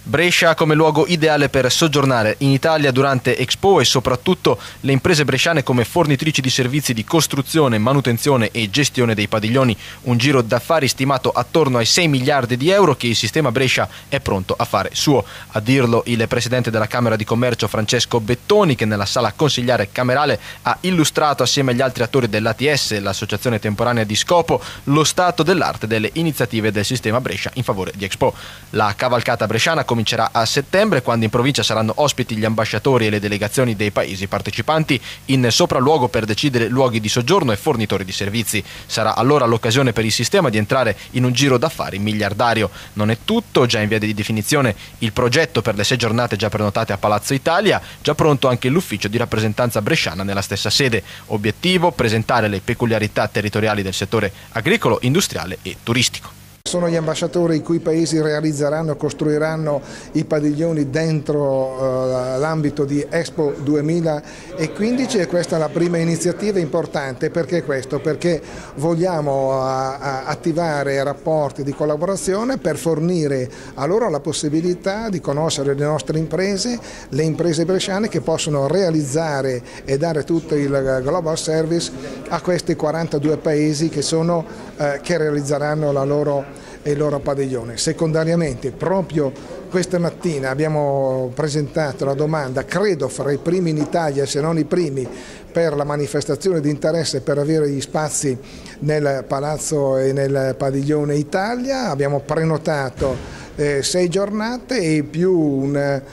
Brescia come luogo ideale per soggiornare in Italia durante Expo e soprattutto le imprese bresciane come fornitrici di servizi di costruzione, manutenzione e gestione dei padiglioni. Un giro d'affari stimato attorno ai 6 miliardi di euro che il sistema Brescia è pronto a fare suo. A dirlo il presidente della Camera di Commercio Francesco Bettoni, che nella sala consigliare camerale ha illustrato assieme agli altri attori dell'ATS, l'associazione temporanea di Scopo, lo stato dell'arte delle iniziative del sistema Brescia in favore di Expo. La cavalcata bresciana comincerà a settembre, quando in provincia saranno ospiti gli ambasciatori e le delegazioni dei paesi partecipanti in sopralluogo per decidere luoghi di soggiorno e fornitori di servizi. Sarà allora l'occasione per il sistema di entrare in un giro d'affari miliardario. Non è tutto, già in via di definizione il progetto per le 6 giornate già prenotate a Palazzo Italia, già pronto anche l'ufficio di rappresentanza bresciana nella stessa sede. Obiettivo: presentare le peculiarità territoriali del settore agricolo, industriale e turistico. Sono gli ambasciatori i cui paesi realizzeranno e costruiranno i padiglioni dentro l'ambito di Expo 2015 e questa è la prima iniziativa importante. Perché questo? Perché vogliamo attivare rapporti di collaborazione per fornire a loro la possibilità di conoscere le nostre imprese, le imprese bresciane che possono realizzare e dare tutto il global service a questi 42 paesi che realizzeranno il loro padiglione. Secondariamente, proprio questa mattina abbiamo presentato la domanda, credo fra i primi in Italia, se non i primi, per la manifestazione di interesse per avere gli spazi nel Palazzo e nel Padiglione Italia. Abbiamo prenotato 6 giornate e più una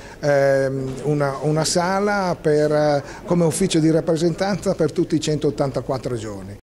sala come ufficio di rappresentanza per tutti i 184 giorni.